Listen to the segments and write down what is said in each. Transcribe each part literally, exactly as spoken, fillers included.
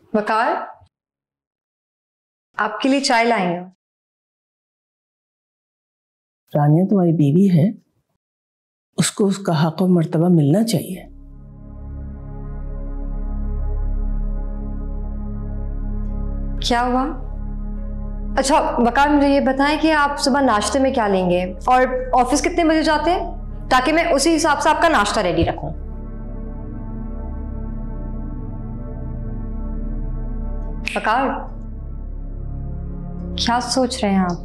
वकार, आपके लिए चाय लाई हूं। रानिया तुम्हारी बीवी है, उसको उसका हक और मर्तबा मिलना चाहिए। क्या हुआ? अच्छा वकार, मुझे ये बताएं कि आप सुबह नाश्ते में क्या लेंगे और ऑफिस कितने बजे जाते हैं, ताकि मैं उसी हिसाब से आपका नाश्ता रेडी रखूं। वकार, क्या सोच रहे हैं आप?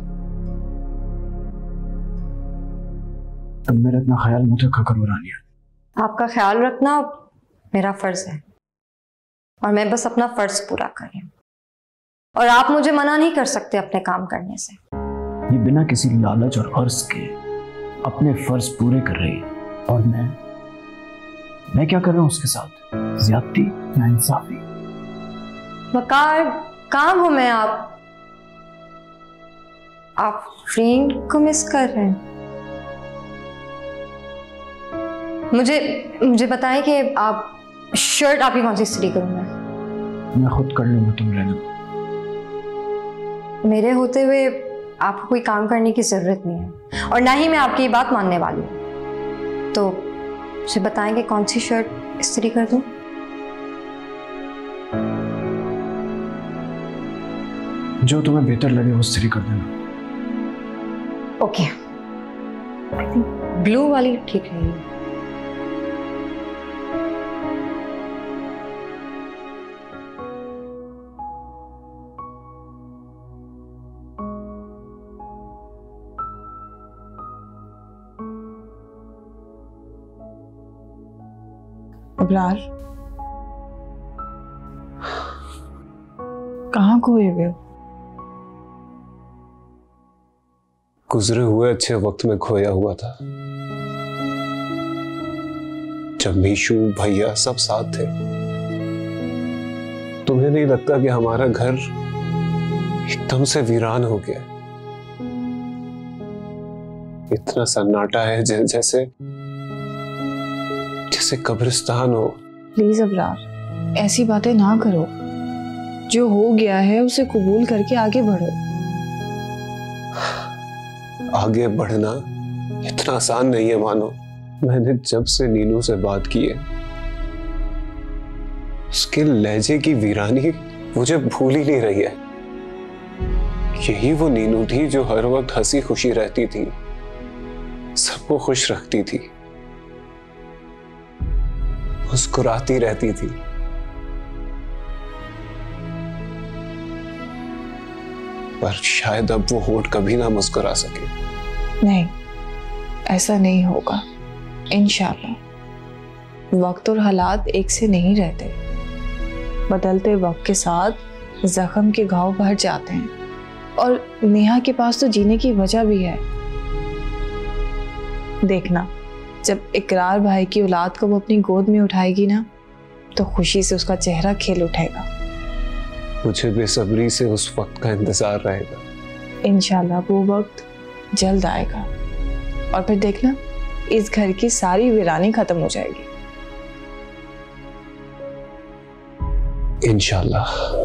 अब मेरा इतना ख्याल मत रखा करो रानिया। आपका ख्याल रखना मेरा फर्ज है और मैं बस अपना फर्ज पूरा कर रही हूं, और आप मुझे मना नहीं कर सकते अपने काम करने से। ये बिना किसी लालच और अर्ज के अपने फर्ज पूरे कर रही है, और मैं मैं क्या कर रहा हूं उसके साथ? ज्यादती, नाइंसाफी। वकार, काम हूं मैं। आप आप फ्रेंड को मिस कर रहे हैं। मुझे मुझे बताएं कि आप शर्ट आपकी कौन सी इस्त्री करूं मैं? मैं खुद कर लूंगा, तुम रहने दो। मेरे होते हुए आपको कोई काम करने की जरूरत नहीं है, और ना ही मैं आपकी बात मानने वाली हूं। तो मुझे बताएं कि कौन सी शर्ट इस्त्री कर दूं? जो तुम्हें बेहतर लगे वो इस्त्री कर देना। ओके, आई थिंक ब्लू वाली ठीक रहेगी। अबरार, कहाँ खोए हुए हो? गुजरे हुए अच्छे वक्त में खोया हुआ था, जब मीशू भैया सब साथ थे। तुम्हें नहीं लगता कि हमारा घर एकदम से वीरान हो गया? इतना सन्नाटा है जैसे जैसे कब्रिस्तान हो। प्लीज अबरार, ऐसी बातें ना करो। जो हो गया है उसे कबूल करके आगे बढ़ो। आगे बढ़ना इतना आसान नहीं है मानो। मैंने जब से नीनू से बात की है, उसके लहजे की वीरानी मुझे भूल ही नहीं रही है। यही वो नीनू थी जो हर वक्त हंसी खुशी रहती थी, सबको खुश रखती थी, मुस्कुराती रहती थी। पर शायद अब वो होठ कभी ना मुस्कुरा सके। नहीं, ऐसा नहीं होगा इंशाअल्लाह। वक्त और हालात एक से नहीं रहते। बदलते वक्त के साथ जख्म के घाव भर जाते हैं, और नेहा के पास तो जीने की वजह भी है। देखना, जब इकरार भाई की औलाद को वो अपनी गोद में उठाएगी ना, तो खुशी से उसका चेहरा खिल उठेगा। मुझे बेसब्री से उस वक्त का इंतजार रहेगा। इंशाल्लाह वो वक्त जल्द आएगा, और फिर देखना, इस घर की सारी वीरानी खत्म हो जाएगी। इंशाल्लाह।